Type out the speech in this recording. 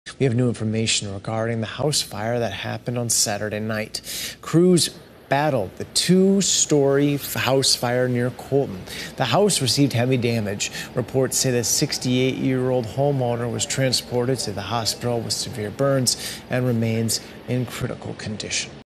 We have new information regarding the house fire that happened on Saturday night. Crews battled the two-story house fire near Colton. The house received heavy damage. Reports say the 68-year-old homeowner was transported to the hospital with severe burns and remains in critical condition.